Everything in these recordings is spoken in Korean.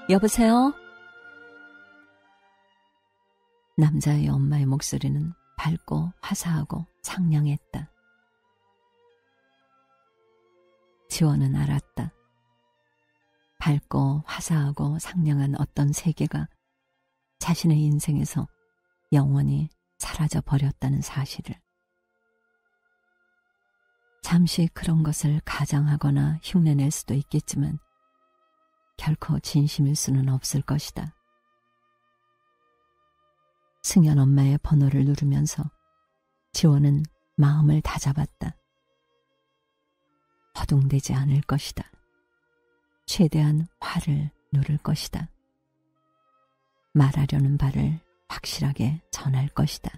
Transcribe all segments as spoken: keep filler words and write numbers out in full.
여보세요? 남자의 엄마의 목소리는 밝고 화사하고 상냥했다. 지원은 알았다. 밝고 화사하고 상냥한 어떤 세계가 자신의 인생에서 영원히 사라져 버렸다는 사실을. 잠시 그런 것을 가장하거나 흉내낼 수도 있겠지만 결코 진심일 수는 없을 것이다. 승연 엄마의 번호를 누르면서 지원은 마음을 다잡았다. 허둥대지 않을 것이다. 최대한 화를 누를 것이다. 말하려는 바를 확실하게 전할 것이다.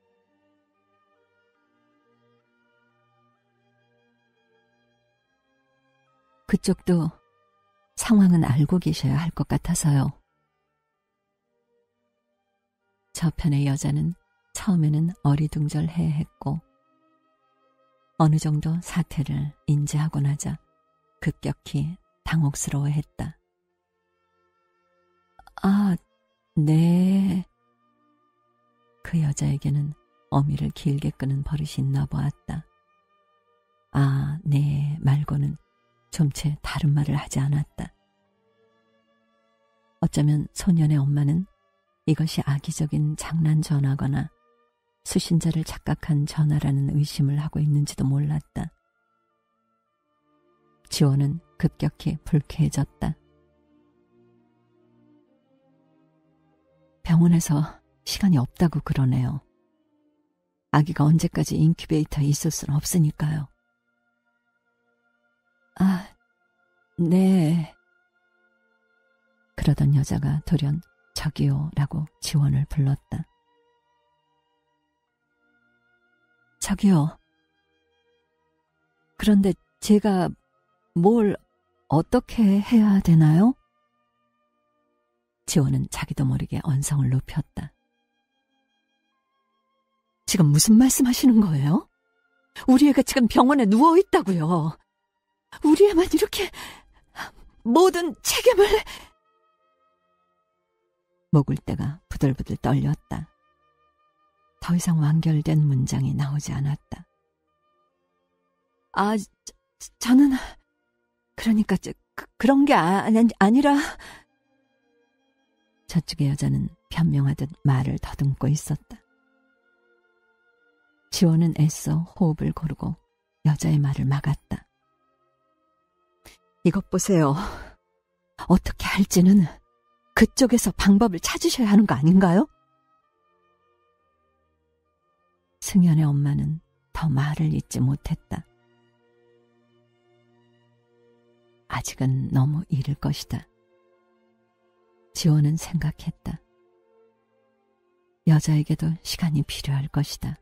그쪽도 상황은 알고 계셔야 할 것 같아서요. 저편의 여자는 처음에는 어리둥절해 했고 어느 정도 사태를 인지하고 나자 급격히 당혹스러워했다. 아, 네. 그 여자에게는 어미를 길게 끄는 버릇이 있나 보았다. 아, 네 말고는 좀채 다른 말을 하지 않았다. 어쩌면 소년의 엄마는 이것이 악의적인 장난 전화거나 수신자를 착각한 전화라는 의심을 하고 있는지도 몰랐다. 지원은 급격히 불쾌해졌다. 병원에서 시간이 없다고 그러네요. 아기가 언제까지 인큐베이터에 있을 수는 없으니까요. 아, 네. 그러던 여자가 돌연 저기요 라고 지원을 불렀다. 저기요. 그런데 제가 뭘 어떻게 해야 되나요? 지원은 자기도 모르게 언성을 높였다. 지금 무슨 말씀하시는 거예요? 우리 애가 지금 병원에 누워있다고요. 우리 애만 이렇게 모든 책임을... 목을대가 부들부들 떨렸다. 더 이상 완결된 문장이 나오지 않았다. 아, 저, 저는 그러니까 저, 그, 그런 게 아, 아니라... 저쪽의 여자는 변명하듯 말을 더듬고 있었다. 지원은 애써 호흡을 고르고 여자의 말을 막았다. 이것 보세요. 어떻게 할지는 그쪽에서 방법을 찾으셔야 하는 거 아닌가요? 승연의 엄마는 더 말을 잇지 못했다. 아직은 너무 이를 것이다. 지원은 생각했다. 여자에게도 시간이 필요할 것이다.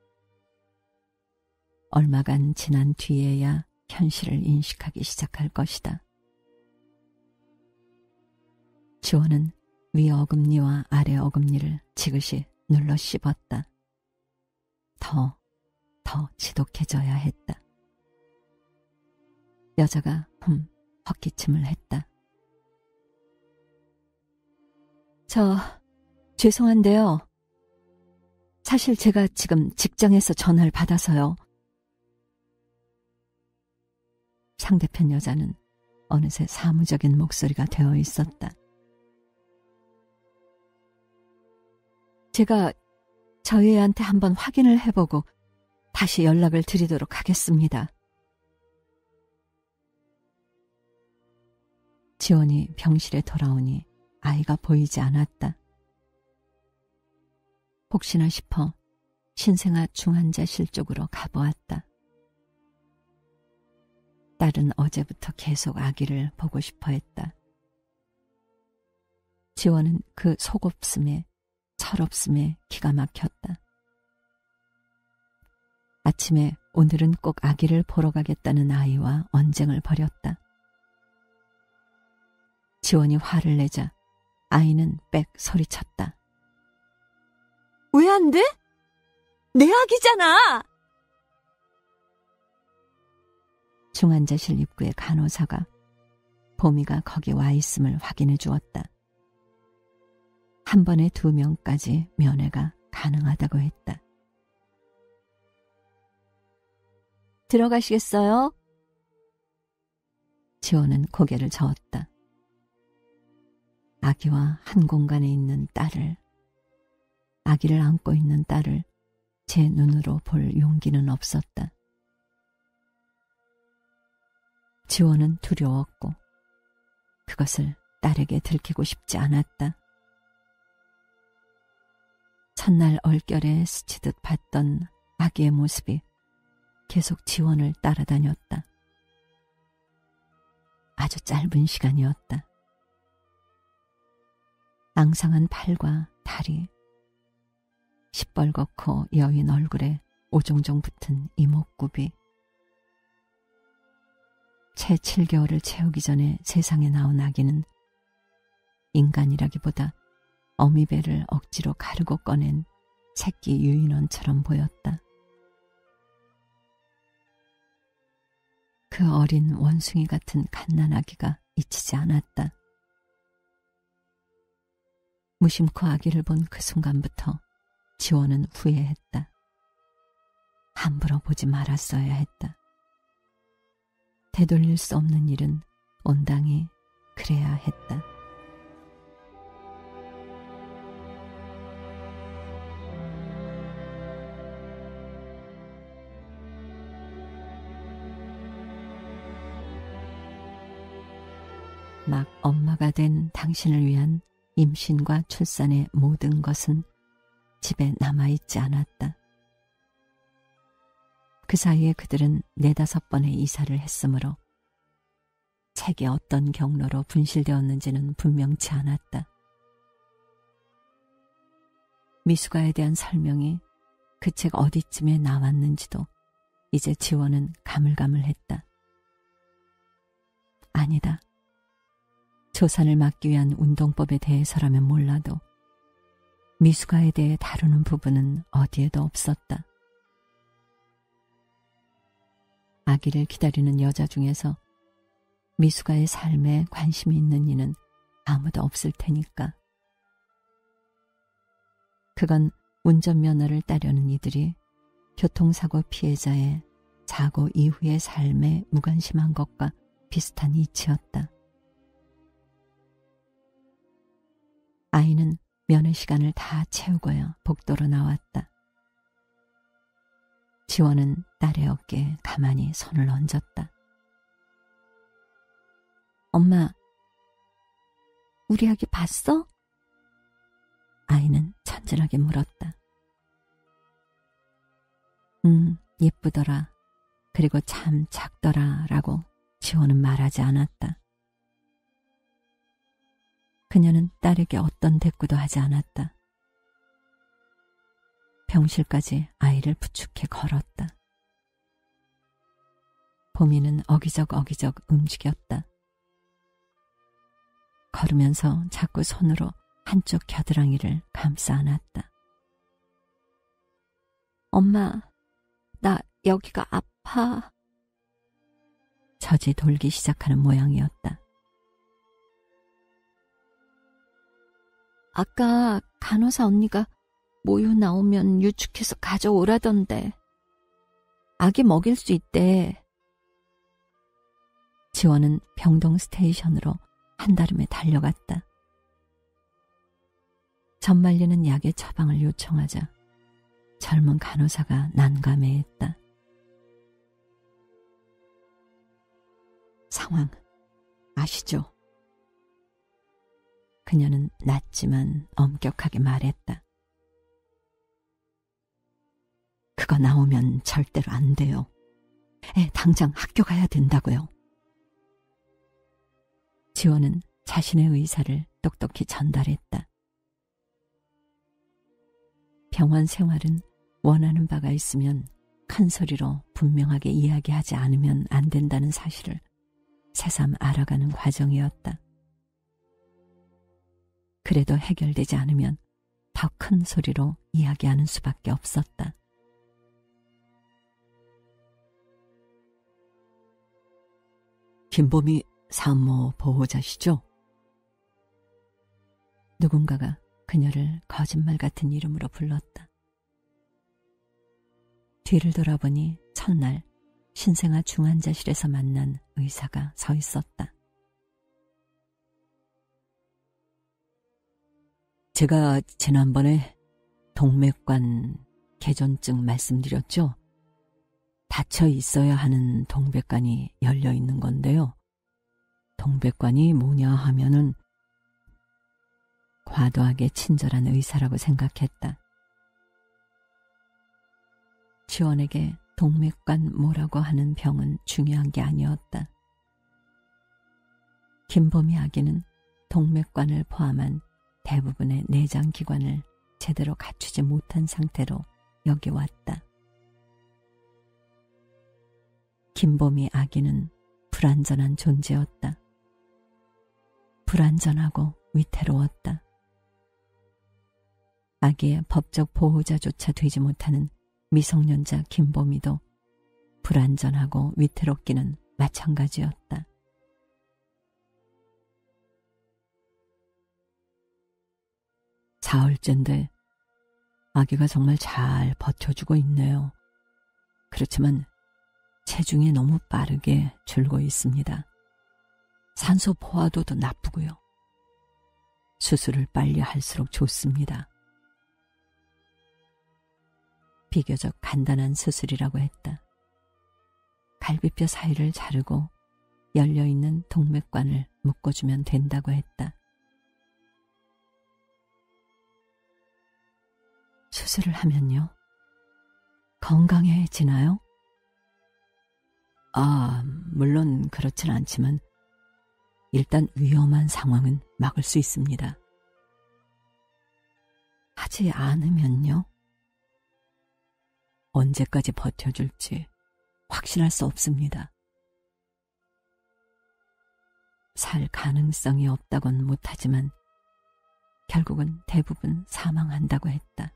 얼마간 지난 뒤에야 현실을 인식하기 시작할 것이다. 지원은 위 어금니와 아래 어금니를 지그시 눌러 씹었다. 더, 더 지독해져야 했다. 여자가 흠 헛기침을 했다. 저, 죄송한데요. 사실 제가 지금 직장에서 전화를 받아서요. 상대편 여자는 어느새 사무적인 목소리가 되어 있었다. 제가 저희 애한테 한번 확인을 해보고 다시 연락을 드리도록 하겠습니다. 지원이 병실에 돌아오니 아이가 보이지 않았다. 혹시나 싶어 신생아 중환자실 쪽으로 가보았다. 딸은 어제부터 계속 아기를 보고 싶어 했다. 지원은 그 속없음에 철없음에 기가 막혔다. 아침에 오늘은 꼭 아기를 보러 가겠다는 아이와 언쟁을 벌였다. 지원이 화를 내자 아이는 빽 소리쳤다. 왜 안 돼? 내 아기잖아! 중환자실 입구의 간호사가 보미가 거기 와 있음을 확인해 주었다. 한 번에 두 명까지 면회가 가능하다고 했다. 들어가시겠어요? 지호는 고개를 저었다. 아기와 한 공간에 있는 딸을, 아기를 안고 있는 딸을 제 눈으로 볼 용기는 없었다. 지호는 두려웠고 그것을 딸에게 들키고 싶지 않았다. 첫날 얼결에 스치듯 봤던 아기의 모습이 계속 지원을 따라다녔다. 아주 짧은 시간이었다. 앙상한 팔과 다리, 시뻘겋고 여인 얼굴에 오종종 붙은 이목구비. 채 칠 개월을 채우기 전에 세상에 나온 아기는 인간이라기보다 어미배를 억지로 가르고 꺼낸 새끼 유인원처럼 보였다. 그 어린 원숭이 같은 갓난아기가 잊히지 않았다. 무심코 아기를 본 그 순간부터 지호는 후회했다. 함부로 보지 말았어야 했다. 되돌릴 수 없는 일은 온당히 그래야 했다. 막 엄마가 된 당신을 위한 임신과 출산의 모든 것은 집에 남아있지 않았다. 그 사이에 그들은 네다섯 번의 이사를 했으므로 책이 어떤 경로로 분실되었는지는 분명치 않았다. 미숙아에 대한 설명이 그 책 어디쯤에 나왔는지도 이제 지원은 가물가물했다. 아니다. 조산을 막기 위한 운동법에 대해서라면 몰라도 미숙아에 대해 다루는 부분은 어디에도 없었다. 아기를 기다리는 여자 중에서 미숙아의 삶에 관심이 있는 이는 아무도 없을 테니까. 그건 운전면허를 따려는 이들이 교통사고 피해자의 사고 이후의 삶에 무관심한 것과 비슷한 이치였다. 아이는 면회 시간을 다 채우고야 복도로 나왔다. 지원은 딸의 어깨에 가만히 손을 얹었다. 엄마, 우리 아기 봤어? 아이는 천진하게 물었다. 음, 예쁘더라. 그리고 참 작더라 라고 지원은 말하지 않았다. 그녀는 딸에게 어떤 대꾸도 하지 않았다. 병실까지 아이를 부축해 걸었다. 보미는 어기적 어기적 움직였다. 걸으면서 자꾸 손으로 한쪽 겨드랑이를 감싸 안았다. 엄마, 나 여기가 아파. 젖이 돌기 시작하는 모양이었다. 아까 간호사 언니가 모유 나오면 유축해서 가져오라던데. 아기 먹일 수 있대. 지원은 병동 스테이션으로 한달음에 달려갔다. 젖 말리는 약의 처방을 요청하자 젊은 간호사가 난감해했다. 상황 아시죠? 그녀는 낮지만 엄격하게 말했다. 그거 나오면 절대로 안 돼요. 애 당장 학교 가야 된다고요. 지원은 자신의 의사를 똑똑히 전달했다. 병원 생활은 원하는 바가 있으면 큰 소리로 분명하게 이야기하지 않으면 안 된다는 사실을 새삼 알아가는 과정이었다. 그래도 해결되지 않으면 더 큰 소리로 이야기하는 수밖에 없었다. 김범이 산모 보호자시죠? 누군가가 그녀를 거짓말 같은 이름으로 불렀다. 뒤를 돌아보니 첫날 신생아 중환자실에서 만난 의사가 서 있었다. 제가 지난번에 동맥관 개전증 말씀드렸죠? 닫혀 있어야 하는 동백관이 열려 있는 건데요. 동백관이 뭐냐 하면은 과도하게 친절한 의사라고 생각했다. 지원에게 동맥관 뭐라고 하는 병은 중요한 게 아니었다. 김보미 아기는 동맥관을 포함한 대부분의 내장기관을 제대로 갖추지 못한 상태로 여기 왔다. 김보미 아기는 불완전한 존재였다. 불완전하고 위태로웠다. 아기의 법적 보호자조차 되지 못하는 미성년자 김보미도 불완전하고 위태롭기는 마찬가지였다. 사흘째인데 아기가 정말 잘 버텨주고 있네요. 그렇지만 체중이 너무 빠르게 줄고 있습니다. 산소 포화도도 나쁘고요. 수술을 빨리 할수록 좋습니다. 비교적 간단한 수술이라고 했다. 갈비뼈 사이를 자르고 열려있는 동맥관을 묶어주면 된다고 했다. 수술을 하면요? 건강해지나요? 아, 물론 그렇진 않지만 일단 위험한 상황은 막을 수 있습니다. 하지 않으면요? 언제까지 버텨줄지 확신할 수 없습니다. 살 가능성이 없다곤 못하지만 결국은 대부분 사망한다고 했다.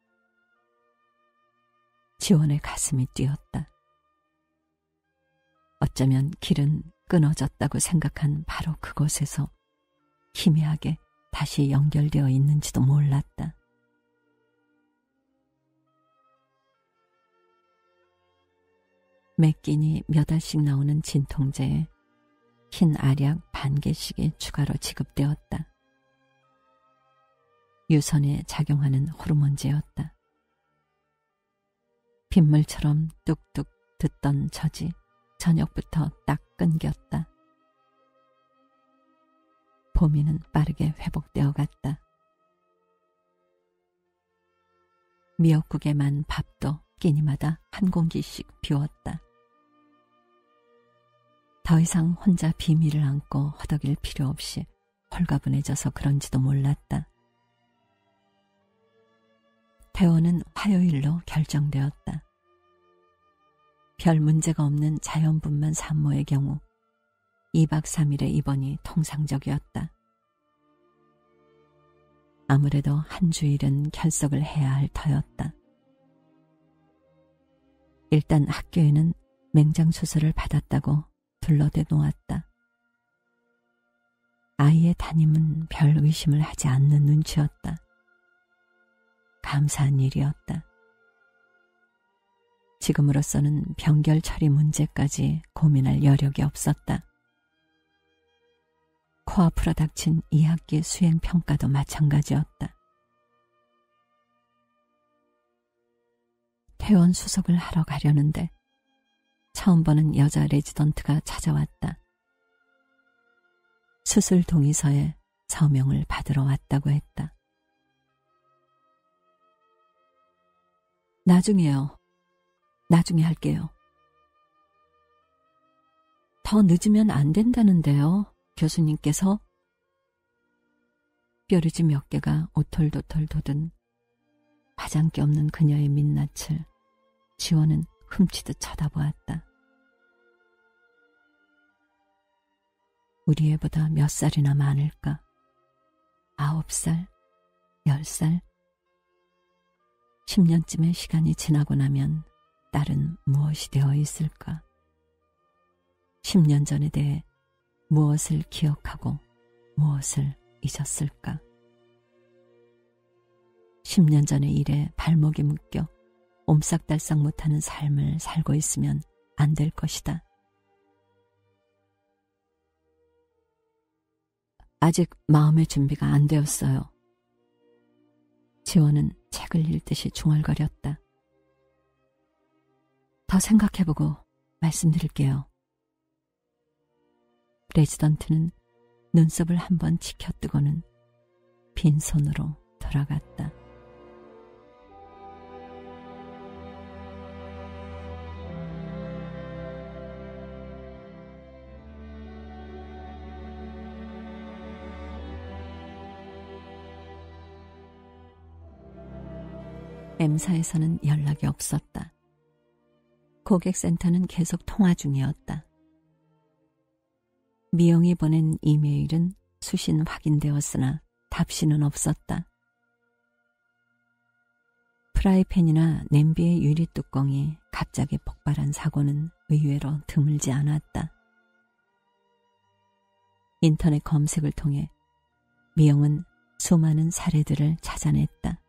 지원의 가슴이 뛰었다. 어쩌면 길은 끊어졌다고 생각한 바로 그곳에서 희미하게 다시 연결되어 있는지도 몰랐다. 매 끼니 몇 알씩 나오는 진통제에 흰 알약 반 개씩이 추가로 지급되었다. 유선에 작용하는 호르몬제였다. 빗물처럼 뚝뚝 듣던 젖이 저녁부터 딱 끊겼다. 보미는 빠르게 회복되어 갔다. 미역국에만 밥도 끼니마다 한 공기씩 비웠다. 더 이상 혼자 비밀을 안고 허덕일 필요 없이 홀가분해져서 그런지도 몰랐다. 퇴원은 화요일로 결정되었다. 별 문제가 없는 자연분만 산모의 경우 이박 삼일의 입원이 통상적이었다. 아무래도 한 주일은 결석을 해야 할 터였다. 일단 학교에는 맹장수술을 받았다고 둘러대 놓았다. 아이의 담임은 별 의심을 하지 않는 눈치였다. 감사한 일이었다. 지금으로서는 병결 처리 문제까지 고민할 여력이 없었다. 코앞으로 닥친 이 학기 수행평가도 마찬가지였다. 퇴원 수속을 하러 가려는데 처음 보는 여자 레지던트가 찾아왔다. 수술 동의서에 서명을 받으러 왔다고 했다. 나중에요. 나중에 할게요. 더 늦으면 안 된다는데요, 교수님께서. 뾰루지 몇 개가 오톨도톨 돋은 화장기 없는 그녀의 민낯을 지원은 훔치듯 쳐다보았다. 우리 애보다 몇 살이나 많을까? 아홉 살? 열 살? 십 년쯤의 시간이 지나고 나면 딸은 무엇이 되어 있을까? 십 년 전에 대해 무엇을 기억하고 무엇을 잊었을까? 십 년 전의 일에 발목이 묶여 옴싹달싹 못하는 삶을 살고 있으면 안 될 것이다. 아직 마음의 준비가 안 되었어요. 지원은 책을 읽듯이 중얼거렸다. 더 생각해보고 말씀드릴게요. 레지던트는 눈썹을 한번 치켜뜨고는 빈손으로 돌아갔다. M사에서는 연락이 없었다. 고객센터는 계속 통화 중이었다. 미영이 보낸 이메일은 수신 확인되었으나 답신은 없었다. 프라이팬이나 냄비의 유리 뚜껑이 갑자기 폭발한 사고는 의외로 드물지 않았다. 인터넷 검색을 통해 미영은 수많은 사례들을 찾아냈다.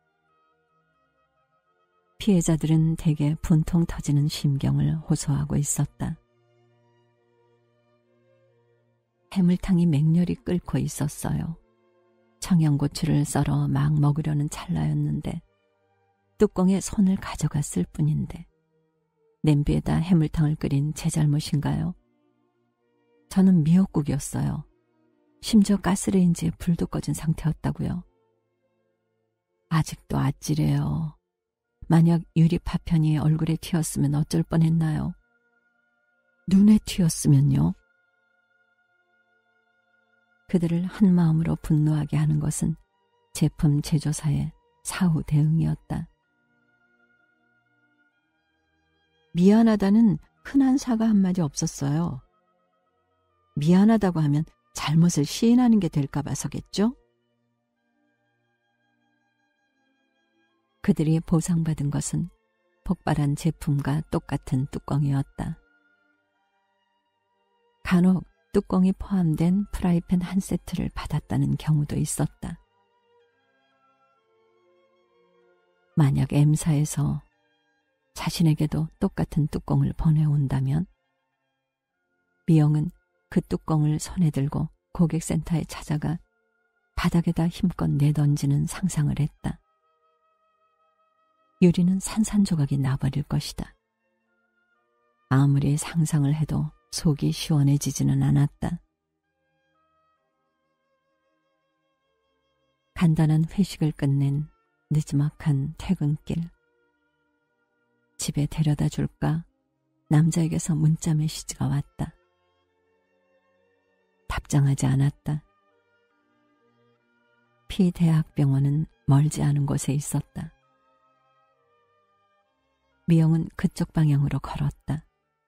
피해자들은 대개 분통 터지는 심경을 호소하고 있었다. 해물탕이 맹렬히 끓고 있었어요. 청양고추를 썰어 막 먹으려는 찰나였는데 뚜껑에 손을 가져갔을 뿐인데 냄비에다 해물탕을 끓인 제 잘못인가요? 저는 미역국이었어요. 심지어 가스레인지에 불도 꺼진 상태였다고요. 아직도 아찔해요. 만약 유리 파편이 얼굴에 튀었으면 어쩔 뻔했나요? 눈에 튀었으면요? 그들을 한마음으로 분노하게 하는 것은 제품 제조사의 사후 대응이었다. 미안하다는 흔한 사과 한마디 없었어요. 미안하다고 하면 잘못을 시인하는 게 될까 봐서겠죠? 그들이 보상받은 것은 폭발한 제품과 똑같은 뚜껑이었다. 간혹 뚜껑이 포함된 프라이팬 한 세트를 받았다는 경우도 있었다. 만약 M사에서 자신에게도 똑같은 뚜껑을 보내온다면 미영은 그 뚜껑을 손에 들고 고객센터에 찾아가 바닥에다 힘껏 내던지는 상상을 했다. 유리는 산산조각이 나버릴 것이다. 아무리 상상을 해도 속이 시원해지지는 않았다. 간단한 회식을 끝낸 느지막한 퇴근길. 집에 데려다 줄까? 남자에게서 문자 메시지가 왔다. 답장하지 않았다. 피대학병원은 멀지 않은 곳에 있었다. 미영은 그쪽 방향으로 걸었다.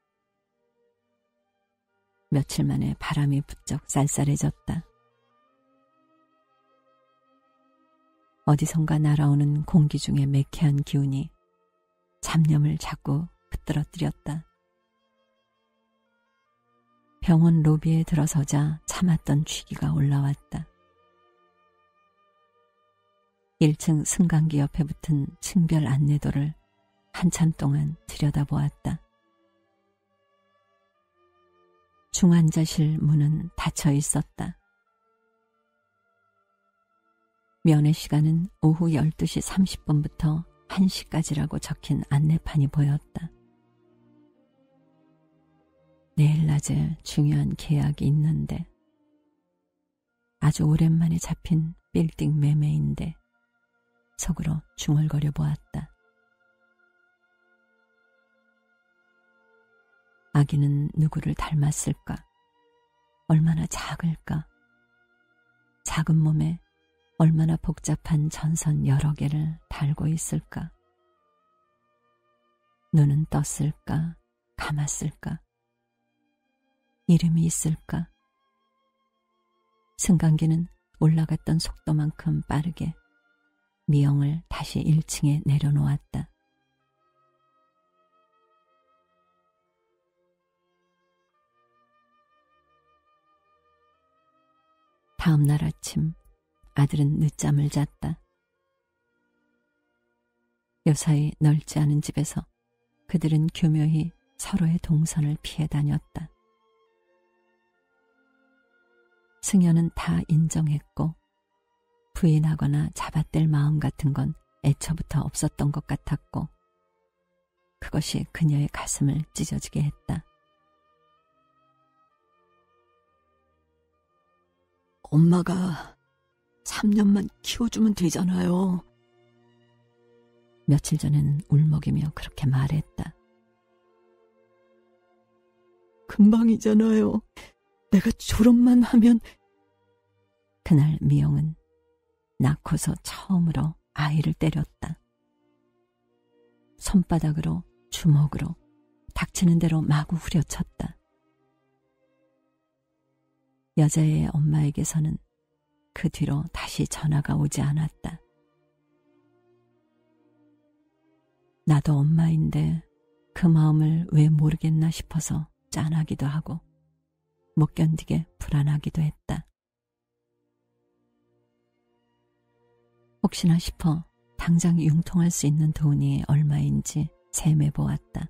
며칠 만에 바람이 부쩍 쌀쌀해졌다. 어디선가 날아오는 공기 중의 매캐한 기운이 잡념을 자꾸 붙들어뜨렸다. 병원 로비에 들어서자 참았던 취기가 올라왔다. 일 층 승강기 옆에 붙은 층별 안내도를 한참 동안 들여다보았다. 중환자실 문은 닫혀 있었다. 면회 시간은 오후 열두 시 삼십 분부터 한 시까지라고 적힌 안내판이 보였다. 내일 낮에 중요한 계약이 있는데 아주 오랜만에 잡힌 빌딩 매매인데 속으로 중얼거려 보았다. 아기는 누구를 닮았을까? 얼마나 작을까? 작은 몸에 얼마나 복잡한 전선 여러 개를 달고 있을까? 눈은 떴을까? 감았을까? 이름이 있을까? 승강기는 올라갔던 속도만큼 빠르게 미영을 다시 일 층에 내려놓았다. 다음 날 아침 아들은 늦잠을 잤다. 요사이 넓지 않은 집에서 그들은 교묘히 서로의 동선을 피해 다녔다. 승연은 다 인정했고 부인하거나 잡아댈 마음 같은 건 애초부터 없었던 것 같았고 그것이 그녀의 가슴을 찢어지게 했다. 엄마가 삼 년만 키워주면 되잖아요. 며칠 전에는 울먹이며 그렇게 말했다. 금방이잖아요. 내가 졸업만 하면. 그날 미영은 낳고서 처음으로 아이를 때렸다. 손바닥으로 주먹으로 닥치는 대로 마구 후려쳤다. 여자의 엄마에게서는 그 뒤로 다시 전화가 오지 않았다. 나도 엄마인데 그 마음을 왜 모르겠나 싶어서 짠하기도 하고 못 견디게 불안하기도 했다. 혹시나 싶어 당장 융통할 수 있는 돈이 얼마인지 셈해 보았다.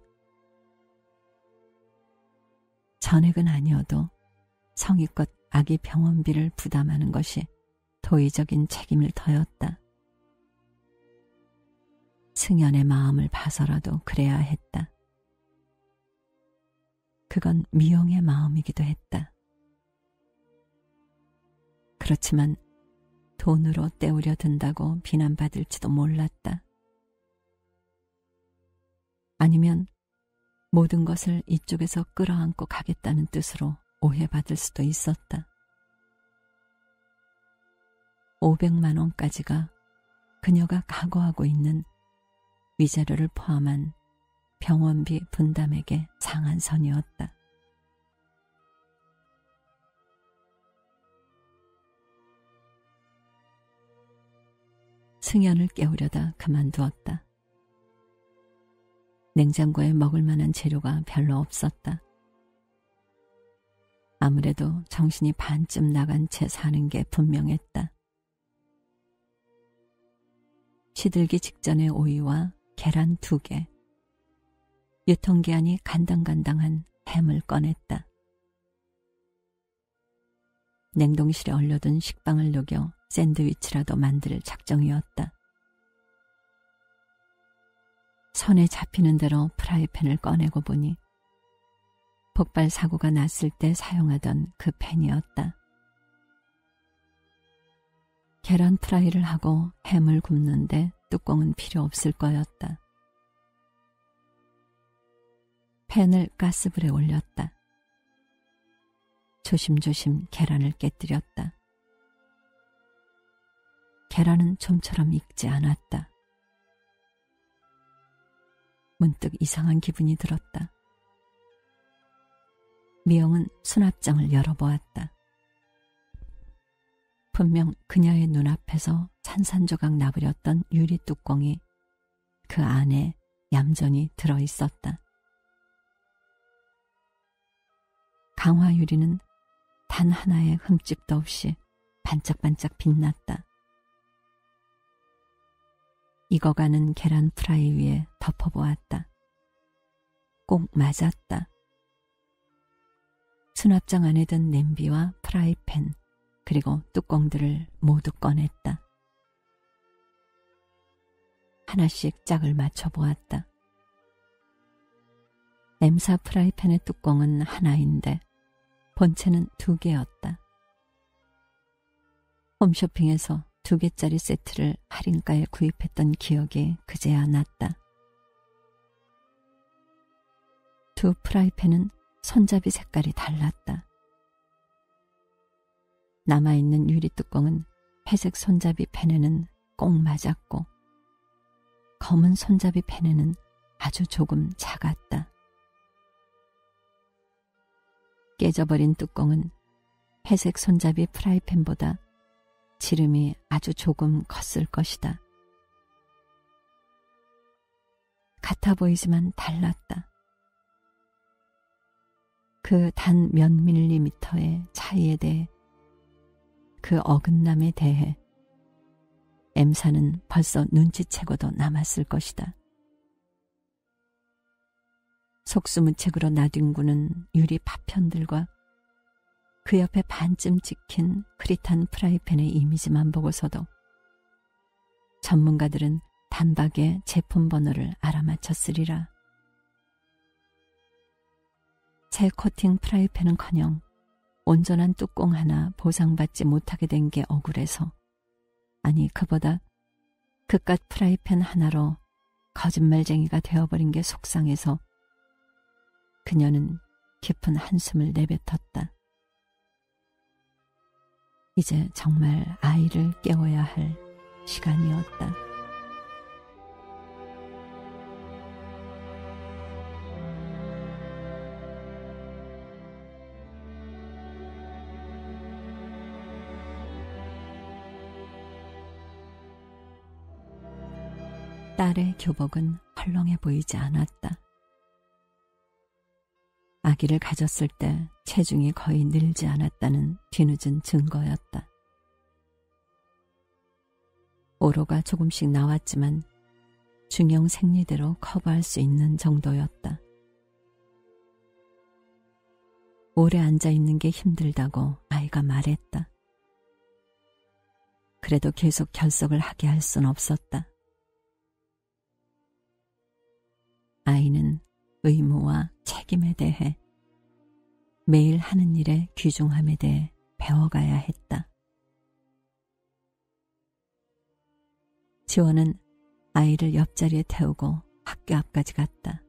전액은 아니어도 성의껏 아기 병원비를 부담하는 것이 도의적인 책임일 터였다. 승연의 마음을 봐서라도 그래야 했다. 그건 미영의 마음이기도 했다. 그렇지만 돈으로 때우려 든다고 비난받을지도 몰랐다. 아니면 모든 것을 이쪽에서 끌어안고 가겠다는 뜻으로 오해받을 수도 있었다. 오백만 원까지가 그녀가 각오하고 있는 위자료를 포함한 병원비 분담액의 상한선이었다. 승연을 깨우려다 그만두었다. 냉장고에 먹을 만한 재료가 별로 없었다. 아무래도 정신이 반쯤 나간 채 사는 게 분명했다. 시들기 직전의 오이와 계란 두 개, 유통기한이 간당간당한 햄을 꺼냈다. 냉동실에 얼려둔 식빵을 녹여 샌드위치라도 만들 작정이었다. 손에 잡히는 대로 프라이팬을 꺼내고 보니 폭발 사고가 났을 때 사용하던 그 팬이었다. 계란 프라이를 하고 햄을 굽는데 뚜껑은 필요 없을 거였다. 팬을 가스불에 올렸다. 조심조심 계란을 깨뜨렸다. 계란은 좀처럼 익지 않았다. 문득 이상한 기분이 들었다. 미영은 수납장을 열어보았다. 분명 그녀의 눈앞에서 산산조각 나버렸던 유리 뚜껑이 그 안에 얌전히 들어있었다. 강화 유리는 단 하나의 흠집도 없이 반짝반짝 빛났다. 익어가는 계란 프라이 위에 덮어보았다. 꼭 맞았다. 수납장 안에 든 냄비와 프라이팬 그리고 뚜껑들을 모두 꺼냈다. 하나씩 짝을 맞춰보았다. 엠사 프라이팬의 뚜껑은 하나인데 본체는 두 개였다. 홈쇼핑에서 두 개짜리 세트를 할인가에 구입했던 기억이 그제야 났다. 두 프라이팬은 손잡이 색깔이 달랐다. 남아있는 유리 뚜껑은 회색 손잡이 팬에는 꼭 맞았고 검은 손잡이 팬에는 아주 조금 작았다. 깨져버린 뚜껑은 회색 손잡이 프라이팬보다 지름이 아주 조금 컸을 것이다. 같아 보이지만 달랐다. 그 단 몇 밀리미터의 차이에 대해 그 어긋남에 대해 M사는 벌써 눈치채고도 남았을 것이다. 속수무책으로 나뒹구는 유리 파편들과 그 옆에 반쯤 찍힌 흐릿한 프라이팬의 이미지만 보고서도 전문가들은 단박에 제품 번호를 알아맞혔으리라. 새 코팅 프라이팬은커녕 온전한 뚜껑 하나 보상받지 못하게 된 게 억울해서, 아니 그보다 그깟 프라이팬 하나로 거짓말쟁이가 되어버린 게 속상해서 그녀는 깊은 한숨을 내뱉었다. 이제 정말 아이를 깨워야 할 시간이었다. 딸의 교복은 헐렁해 보이지 않았다. 아기를 가졌을 때 체중이 거의 늘지 않았다는 뒤늦은 증거였다. 오로가 조금씩 나왔지만 중형 생리대로 커버할 수 있는 정도였다. 오래 앉아있는 게 힘들다고 아이가 말했다. 그래도 계속 결석을 하게 할 순 없었다. 아이는 의무와 책임에 대해, 매일 하는 일의 귀중함에 대해 배워가야 했다. 지원은 아이를 옆자리에 태우고 학교 앞까지 갔다.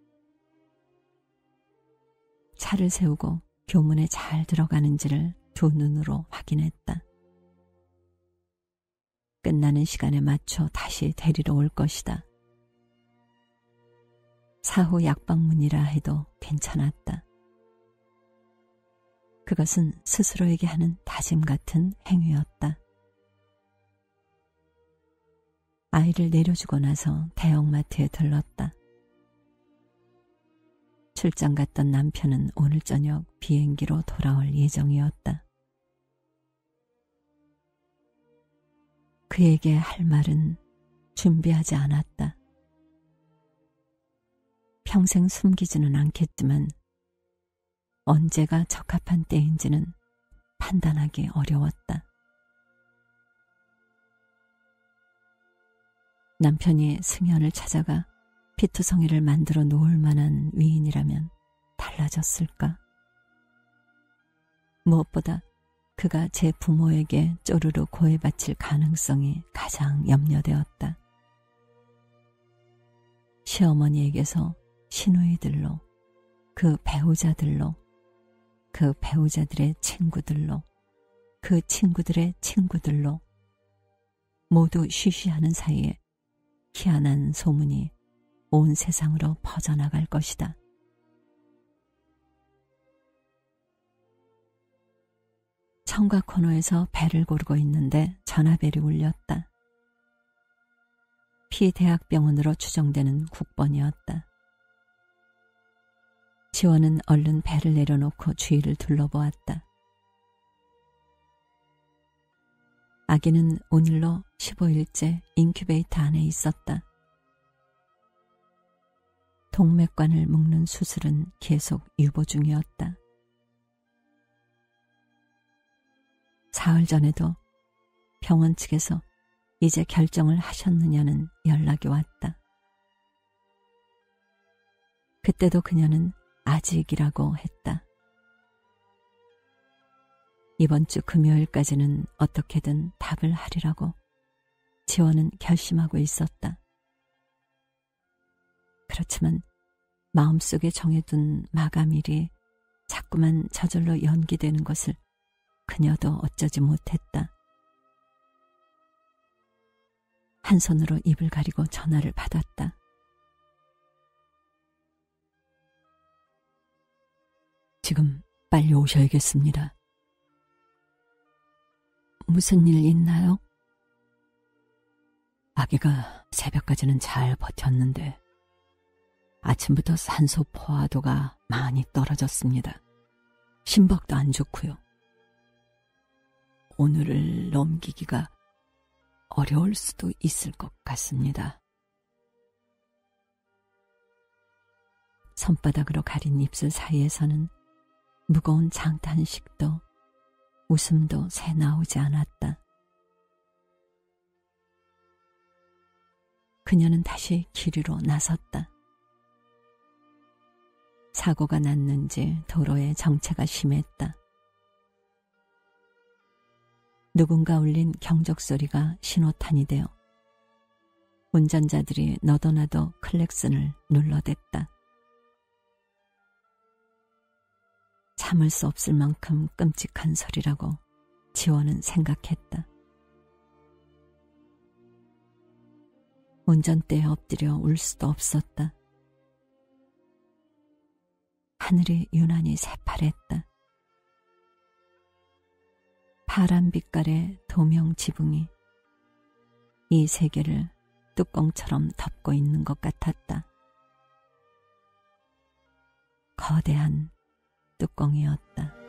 차를 세우고 교문에 잘 들어가는지를 두 눈으로 확인했다. 끝나는 시간에 맞춰 다시 데리러 올 것이다. 사후 약방문이라 해도 괜찮았다. 그것은 스스로에게 하는 다짐 같은 행위였다. 아이를 내려주고 나서 대형마트에 들렀다. 출장 갔던 남편은 오늘 저녁 비행기로 돌아올 예정이었다. 그에게 할 말은 준비하지 않았다. 평생 숨기지는 않겠지만 언제가 적합한 때인지는 판단하기 어려웠다. 남편이 승연을 찾아가 피투성이를 만들어 놓을 만한 위인이라면 달라졌을까? 무엇보다 그가 제 부모에게 쪼르르 고해바칠 가능성이 가장 염려되었다. 시어머니에게서 시누이들로, 그 배우자들로, 그 배우자들의 친구들로, 그 친구들의 친구들로 모두 쉬쉬하는 사이에 희한한 소문이 온 세상으로 퍼져나갈 것이다. 청각 코너에서 배를 고르고 있는데 전화벨이 울렸다. 피대학병원으로 추정되는 국번이었다. 지원은 얼른 배를 내려놓고 주위를 둘러보았다. 아기는 오늘로 십오 일째 인큐베이터 안에 있었다. 동맥관을 묶는 수술은 계속 유보 중이었다. 사흘 전에도 병원 측에서 이제 결정을 하셨느냐는 연락이 왔다. 그때도 그녀는 아직이라고 했다. 이번 주 금요일까지는 어떻게든 답을 하리라고 지원은 결심하고 있었다. 그렇지만 마음속에 정해둔 마감일이 자꾸만 저절로 연기되는 것을 그녀도 어쩌지 못했다. 한 손으로 입을 가리고 전화를 받았다. 지금 빨리 오셔야겠습니다. 무슨 일 있나요? 아기가 새벽까지는 잘 버텼는데 아침부터 산소 포화도가 많이 떨어졌습니다. 심박도 안 좋고요. 오늘을 넘기기가 어려울 수도 있을 것 같습니다. 손바닥으로 가린 입술 사이에서는 무거운 장탄식도 웃음도 새 나오지 않았다. 그녀는 다시 길 위로 나섰다. 사고가 났는지 도로의 정체가 심했다. 누군가 울린 경적소리가 신호탄이 되어 운전자들이 너도나도 클렉슨을 눌러댔다. 참을 수 없을 만큼 끔찍한 소리라고 지원은 생각했다. 운전대에 엎드려 울 수도 없었다. 하늘이 유난히 새파랬다. 파란 빛깔의 도명 지붕이 이 세계를 뚜껑처럼 덮고 있는 것 같았다. 거대한 뚜껑이었다.